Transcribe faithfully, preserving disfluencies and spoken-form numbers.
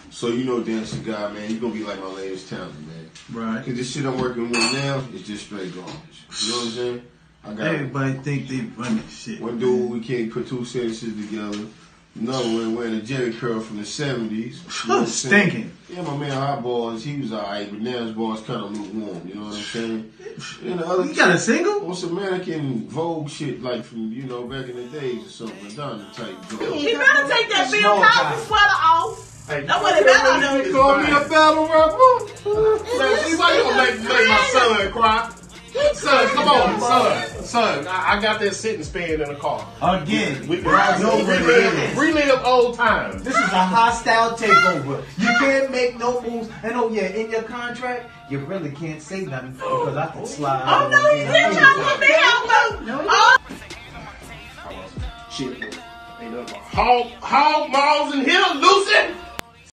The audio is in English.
So you know, Dancing God, man, you gonna be like my latest talent, man. Right. Cause this shit I'm working with now is just straight garbage. You know what I'm saying? I got everybody think they running shit. One dude, we can't put two sentences together. Another one wearing a Jerry curl from the seventies. You know Stinking. Yeah, my man Hot Balls, he was alright, but now his balls kind of lukewarm. You know what I'm saying? And the other you got a single? On some American Vogue shit, like from, you know, back in the days or something. Madonna type. He better take that Bill Cosby sweater off. Hey, that's what it better do. You call me a battle rapper? See, why you gonna make, make my son cry? Son, come on, son. Son, I, I got that sitting span in the car. Again. We can no relive, relive old times. This is a hostile takeover. You can't make no moves. And oh yeah, in your contract, you really can't say nothing because I can slide. Oh no, he's still trying to put me out, no, oh. Shit, ain't nothing but hog, hog balls in here, Lucy.